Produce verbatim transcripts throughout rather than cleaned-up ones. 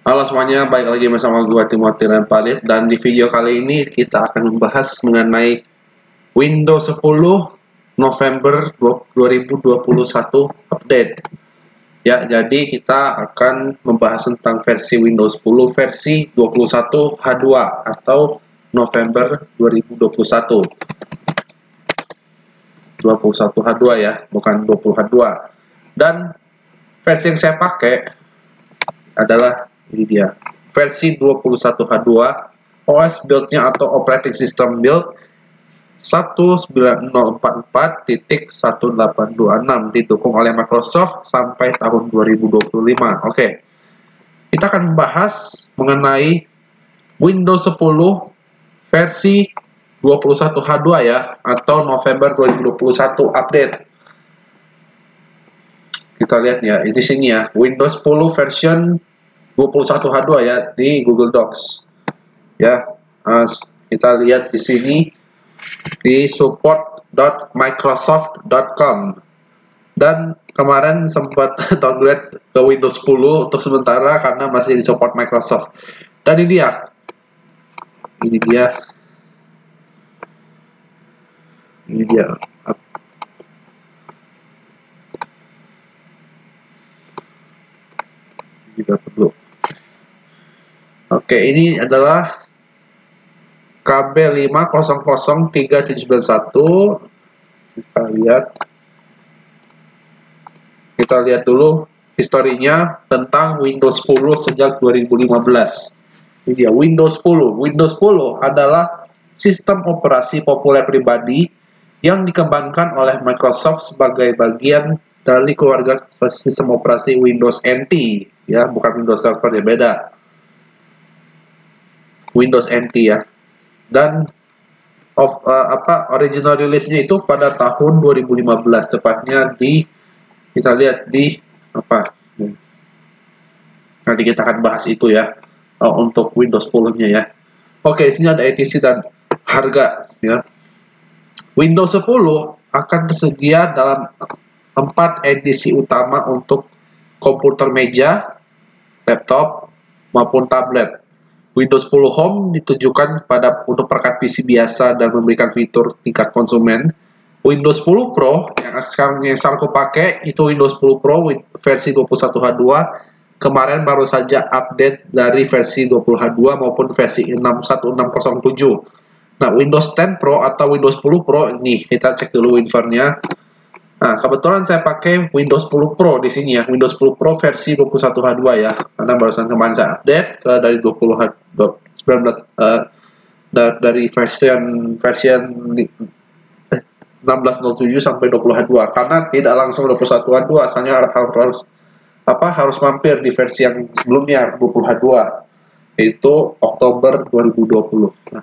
Halo semuanya, balik lagi bersama gua Timothy Renpalit, dan di video kali ini kita akan membahas mengenai Windows sepuluh November dua ribu dua puluh satu update. Ya, jadi kita akan membahas tentang versi Windows sepuluh versi dua puluh satu H dua atau November dua ribu dua puluh satu. dua puluh satu H dua ya, bukan dua puluh H dua. Dan versi yang saya pakai adalah ini dia, versi dua puluh satu H dua, O S build-nya atau operating system build satu sembilan nol empat empat titik satu delapan dua enam, didukung oleh Microsoft sampai tahun dua ribu dua puluh lima. Oke, kita akan membahas mengenai Windows sepuluh versi dua puluh satu H dua ya, atau November dua ribu dua puluh satu update. Kita lihat ya, di sini ya, Windows sepuluh version dua puluh satu H dua ya, di Google Docs. Ya, uh, kita lihat di sini di support dot microsoft dot com. Dan kemarin sempat downgrade ke Windows sepuluh untuk sementara karena masih di support Microsoft. Dan ini dia. Ini dia. Ini dia. Kita perlu. Oke, ini adalah K B lima nol nol tiga tujuh sembilan satu. Kita lihat. Kita lihat dulu historinya tentang Windows sepuluh sejak dua ribu lima belas. Ini dia Windows sepuluh. Windows sepuluh adalah sistem operasi populer pribadi yang dikembangkan oleh Microsoft sebagai bagian dari keluarga sistem operasi Windows N T, ya, bukan Windows Server, ya, beda. Windows N T ya. Dan of, uh, apa original release-nya itu pada tahun dua ribu lima belas, tepatnya di, kita lihat di apa, nanti kita akan bahas itu ya, uh, untuk Windows sepuluh-nya ya. Oke, sini ada edisi dan harga ya. Windows sepuluh akan tersedia dalam empat edisi utama untuk komputer meja, laptop, maupun tablet. Windows sepuluh Home ditujukan pada untuk perangkat P C biasa dan memberikan fitur tingkat konsumen. Windows sepuluh Pro yang sekarang yang sekarang aku pakai itu Windows sepuluh Pro versi dua puluh satu H dua. Kemarin baru saja update dari versi dua puluh H dua maupun versi enam satu enam nol tujuh. Nah, Windows sepuluh Pro atau Windows sepuluh Pro ini kita cek dulu WinFirm-nya. Nah, kebetulan saya pakai Windows sepuluh Pro di sini ya, Windows sepuluh Pro versi dua puluh satu H dua ya, karena barusan kemarin saya update ke dari dua puluh H sembilan belas uh, da dari version version enam belas nol tujuh sampai dua puluh H dua, karena tidak langsung dua puluh satu H dua, asalnya harus harus apa harus mampir di versi yang sebelumnya dua puluh H dua, yaitu Oktober dua ribu dua puluh. Nah,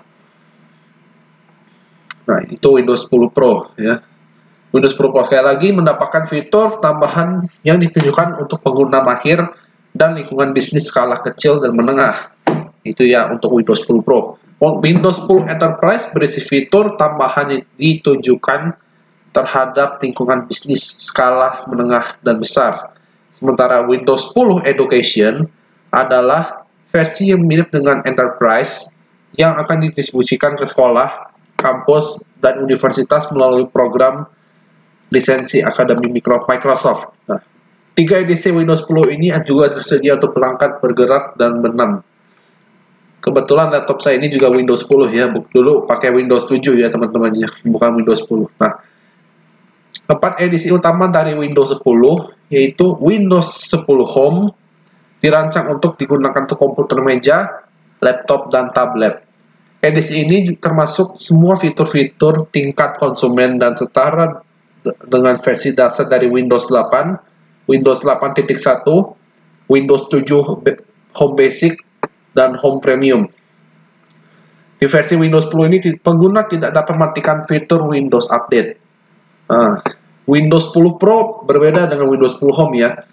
nah itu Windows sepuluh Pro ya. Windows sepuluh Pro sekali lagi mendapatkan fitur tambahan yang ditujukan untuk pengguna mahir dan lingkungan bisnis skala kecil dan menengah. Itu ya untuk Windows sepuluh Pro. Windows sepuluh Enterprise berisi fitur tambahan yang ditujukan terhadap lingkungan bisnis skala menengah dan besar. Sementara Windows sepuluh Education adalah versi yang mirip dengan Enterprise yang akan didistribusikan ke sekolah, kampus, dan universitas melalui program lisensi Akademi Microsoft. Nah, tiga edisi Windows sepuluh ini juga tersedia untuk perangkat bergerak dan benam. Kebetulan laptop saya ini juga Windows sepuluh ya, dulu pakai Windows tujuh ya teman-temannya, bukan Windows sepuluh. Nah, empat edisi utama dari Windows sepuluh yaitu Windows sepuluh Home dirancang untuk digunakan untuk komputer meja, laptop, dan tablet. Edisi ini termasuk semua fitur-fitur tingkat konsumen dan setara dengan versi dasar dari Windows delapan, Windows delapan titik satu, Windows tujuh Home Basic, dan Home Premium. Di versi Windows sepuluh ini pengguna tidak dapat mematikan fitur Windows Update. Nah, Windows sepuluh Pro berbeda dengan Windows sepuluh Home ya.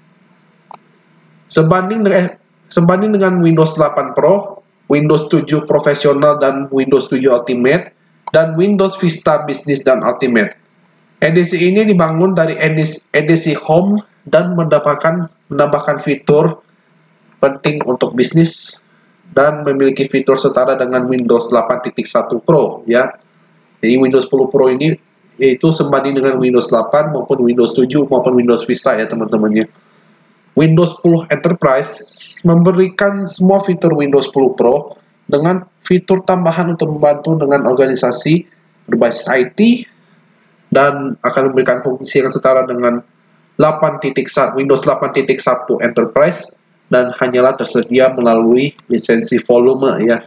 Sebanding dengan, eh, sebanding dengan Windows delapan Pro, Windows tujuh Professional dan Windows tujuh Ultimate, dan Windows Vista Business dan Ultimate. Edisi ini dibangun dari edisi, edisi Home dan mendapatkan menambahkan fitur penting untuk bisnis dan memiliki fitur setara dengan Windows delapan titik satu Pro ya. Jadi Windows sepuluh Pro ini yaitu sebanding dengan Windows delapan maupun Windows tujuh maupun Windows Vista ya teman-teman ya. Windows sepuluh Enterprise memberikan semua fitur Windows sepuluh Pro dengan fitur tambahan untuk membantu dengan organisasi berbasis I T dan akan memberikan fungsi yang setara dengan Windows delapan titik satu Enterprise dan hanyalah tersedia melalui lisensi volume ya.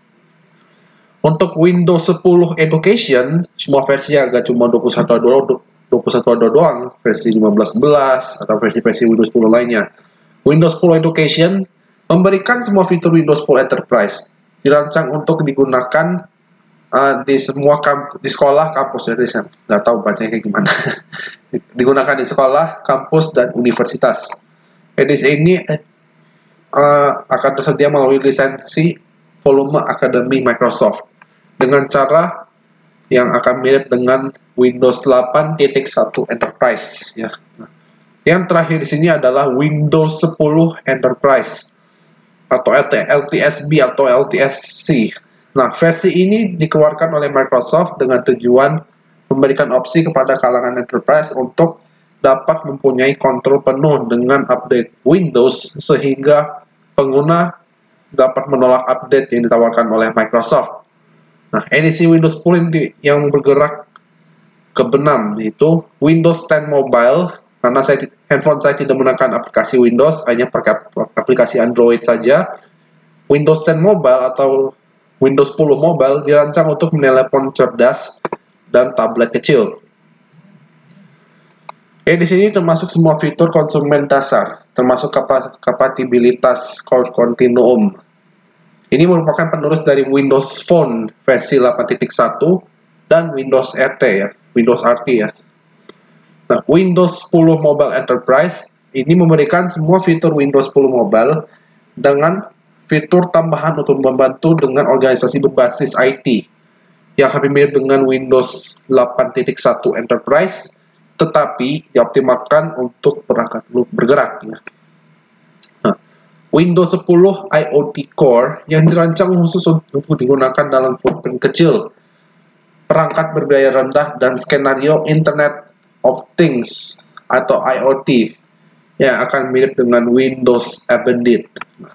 Untuk Windows sepuluh Education, semua versinya agak cuma dua puluh satu doang, versi lima belas sebelas atau versi-versi Windows sepuluh lainnya. Windows sepuluh Education memberikan semua fitur Windows sepuluh Enterprise, dirancang untuk digunakan uh, di semua kamp di sekolah, kampus ya, nggak tahu bacanya kayak gimana. Digunakan di sekolah, kampus, dan universitas. Edisi ini uh, akan tersedia melalui lisensi volume Akademi Microsoft dengan cara yang akan mirip dengan Windows delapan titik satu Enterprise ya. Nah, yang terakhir di sini adalah Windows sepuluh Enterprise atau L T S B atau L T S C. Nah, versi ini dikeluarkan oleh Microsoft dengan tujuan memberikan opsi kepada kalangan enterprise untuk dapat mempunyai kontrol penuh dengan update Windows sehingga pengguna dapat menolak update yang ditawarkan oleh Microsoft. Nah, edisi Windows sepuluh yang bergerak ke benam yaitu Windows sepuluh Mobile, karena saya handphone saya tidak menggunakan aplikasi Windows, hanya pakai aplikasi Android saja. Windows sepuluh Mobile atau Windows sepuluh Mobile dirancang untuk menelepon cerdas dan tablet kecil. Eh, di sini termasuk semua fitur konsumen dasar, termasuk kompatibilitas kontinuum. Ini merupakan penerus dari Windows Phone versi delapan titik satu dan Windows R T ya, Windows R T ya. Nah, Windows sepuluh Mobile Enterprise ini memberikan semua fitur Windows sepuluh Mobile dengan fitur tambahan untuk membantu dengan organisasi berbasis I T yang hampir mirip dengan Windows delapan titik satu Enterprise, tetapi dioptimalkan untuk perangkat bergerak ya. Nah, Windows sepuluh I O T Core yang dirancang khusus untuk digunakan dalam footprint kecil, perangkat berbiaya rendah, dan skenario Internet of Things atau I O T yang akan mirip dengan Windows Embedded.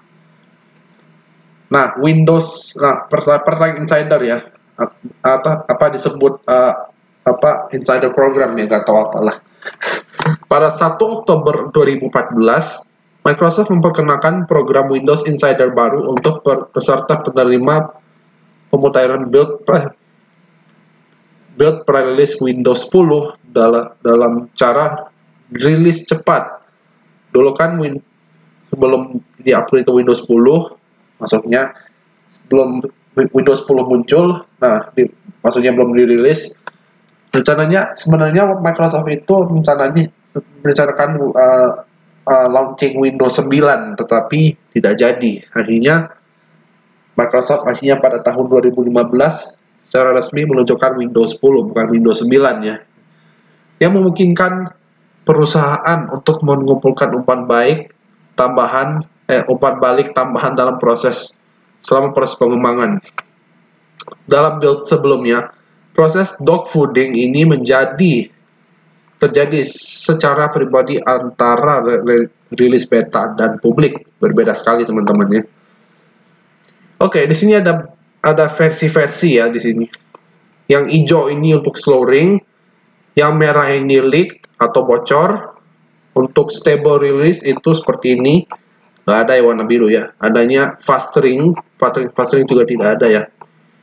Nah, Windows, nah pertanyaan insider ya, apa apa disebut uh, apa insider program ya, nggak tahu apalah. Pada satu Oktober dua ribu empat belas, Microsoft memperkenalkan program Windows Insider baru untuk peserta penerima pemutahiran build build pre-release Windows sepuluh dalam dalam cara rilis cepat. Dulu kan win, sebelum di-upgrade ke Windows sepuluh, maksudnya belum Windows sepuluh muncul, nah di, maksudnya belum dirilis. Rencananya sebenarnya Microsoft itu rencananya merencanakan uh, uh, launching Windows sembilan, tetapi tidak jadi. Akhirnya Microsoft akhirnya pada tahun dua ribu lima belas secara resmi meluncurkan Windows sepuluh, bukan Windows sembilan ya. Yang memungkinkan perusahaan untuk mengumpulkan umpan baik tambahan eh umpan balik tambahan dalam proses selama proses pengembangan. Dalam build sebelumnya, proses dogfooding ini menjadi terjadi secara pribadi antara rilis beta dan publik, berbeda sekali teman-teman ya. Oke, di sini ada ada versi-versi ya di sini. Yang hijau ini untuk slow ring, yang merah ini leak atau bocor. Untuk stable release itu seperti ini, nggak ada yang warna biru ya. Adanya fast ring, fast ring juga tidak ada ya.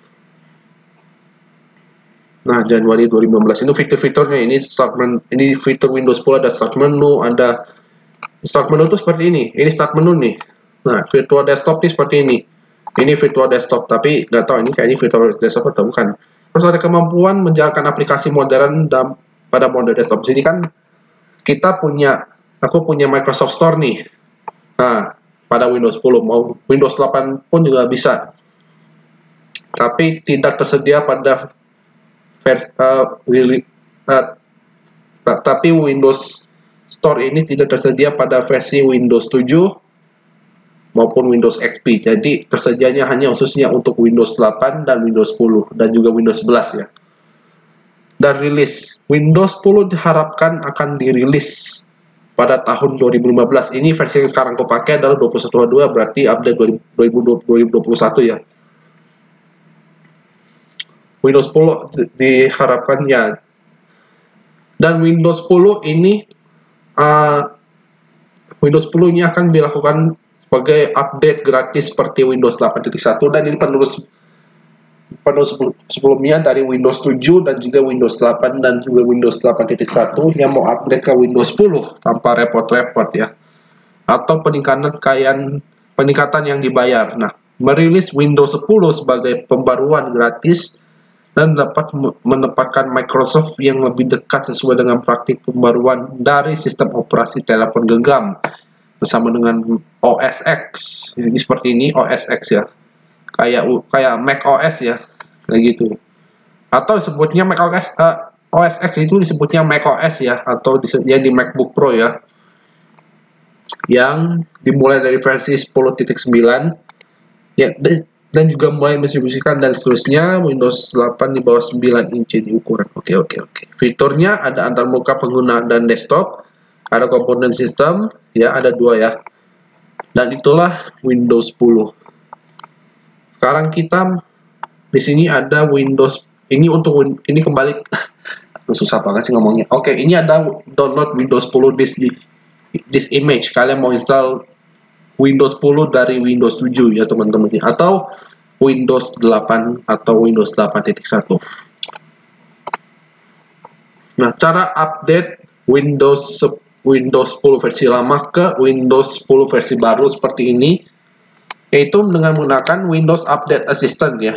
Nah, Januari dua ribu lima belas itu fitur-fiturnya ini start menu, ini fitur Windows sepuluh ada start menu, ada start menu itu seperti ini. Ini start menu nih. Nah, virtual desktop ini seperti ini. Ini virtual desktop, tapi nggak tahu ini kayaknya virtual desktop atau bukan. Terus ada kemampuan menjalankan aplikasi modern dan pada mode desktop. Sini kan kita punya, aku punya Microsoft Store nih. Nah, pada Windows sepuluh, mau Windows delapan pun juga bisa. Tapi tidak tersedia pada versi uh, really, uh, tapi Windows Store ini tidak tersedia pada versi Windows tujuh, maupun Windows X P. Jadi tersedianya hanya khususnya untuk Windows delapan dan Windows sepuluh dan juga Windows sebelas ya. Dan rilis Windows sepuluh diharapkan akan dirilis pada tahun dua ribu lima belas. Ini versi yang sekarang aku pakai adalah dua puluh satu titik dua, berarti update dua ribu dua puluh satu ya. Windows sepuluh diharapkan ya. Dan Windows sepuluh ini uh, Windows sepuluh ini akan dilakukan sebagai update gratis seperti Windows delapan titik satu, dan ini penerus penerus sebelumnya dari Windows tujuh dan juga Windows delapan dan juga Windows delapan titik satu yang mau upgrade ke Windows sepuluh tanpa repot-repot ya. Atau peningkatan kayan peningkatan yang dibayar. Nah, merilis Windows sepuluh sebagai pembaruan gratis dan dapat menempatkan Microsoft yang lebih dekat sesuai dengan praktik pembaruan dari sistem operasi telepon genggam bersama dengan O S X. Jadi seperti ini O S X ya. Kayak kayak Mac O S ya, kayak gitu. Atau disebutnya Mac O S uh, O S X itu disebutnya Mac O S ya, atau dia di MacBook Pro ya, yang dimulai dari versi sepuluh titik sembilan ya, dan juga mulai mendistribusikan dan seterusnya. Windows delapan di bawah sembilan inci di ukuran. Oke oke oke. Fiturnya ada antarmuka pengguna dan desktop, ada komponen sistem ya, ada dua ya. Dan itulah Windows sepuluh. Sekarang kita di sini ada Windows ini untuk ini kembali susah banget sih ngomongnya. Oke, ini ada download Windows sepuluh this this image. Kalian mau install Windows sepuluh dari Windows tujuh ya teman-teman, atau Windows delapan atau Windows delapan titik satu. Nah, cara update Windows Windows sepuluh versi lama ke Windows sepuluh versi baru seperti ini, yaitu dengan menggunakan Windows Update Assistant ya.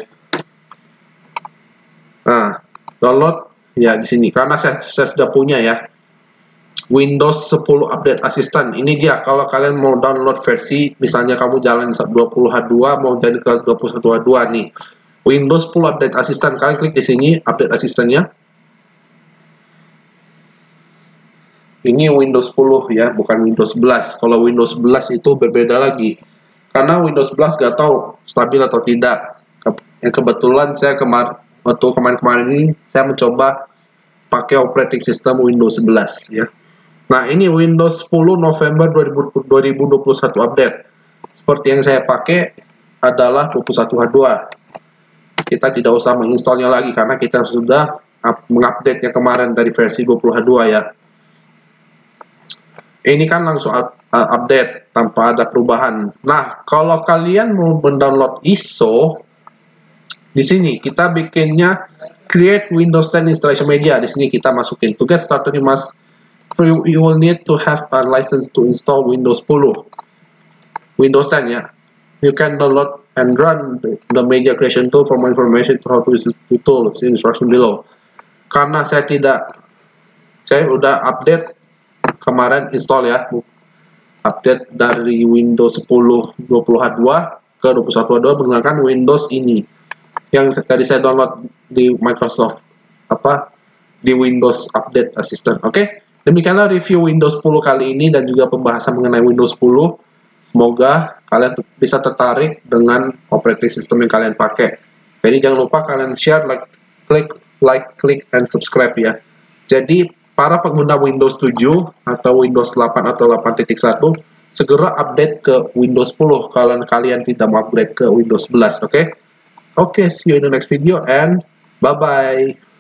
Nah, download ya di sini karena saya, saya sudah punya ya Windows sepuluh Update Assistant. Ini dia kalau kalian mau download versi, misalnya kamu jalan dua puluh H dua mau jadi ke dua puluh satu H dua nih. Windows sepuluh Update Assistant, kalian klik di sini Update Assistant-nya. Ini Windows sepuluh ya, bukan Windows sebelas. Kalau Windows sebelas itu berbeda lagi. Karena Windows sebelas gak tahu stabil atau tidak. Yang kebetulan saya kemarin waktu kemarin-kemarin ini saya mencoba pakai operating system Windows sebelas ya. Nah, ini Windows sepuluh November dua ribu dua puluh satu update. Seperti yang saya pakai adalah dua puluh satu H dua. Kita tidak usah menginstalnya lagi karena kita sudah mengupdate-nya kemarin dari versi dua puluh H dua ya. Ini kan langsung update tanpa ada perubahan. Nah, kalau kalian mau mendownload I S O, di sini kita bikinnya create Windows ten installation media. Di sini kita masukin to get started you must you will need to have a license to install Windows sepuluh. Windows ten ya. You can download and run the, the media creation tool for more information to how to use the tool. See instruction below. Karena saya tidak, saya udah update kemarin install ya, update dari Windows sepuluh dua puluh H dua ke dua puluh satu H dua menggunakan Windows ini yang tadi saya download di Microsoft apa di Windows Update Assistant. Oke, okay? Demikianlah review Windows sepuluh kali ini dan juga pembahasan mengenai Windows sepuluh. Semoga kalian bisa tertarik dengan operating system yang kalian pakai. Jadi jangan lupa kalian share, like, klik, like, klik, and subscribe ya. Jadi para pengguna Windows tujuh atau Windows delapan atau delapan titik satu segera update ke Windows sepuluh kalau kalian tidak mau upgrade ke Windows sebelas. Oke, okay? Oke, okay, see you in the next video and bye bye.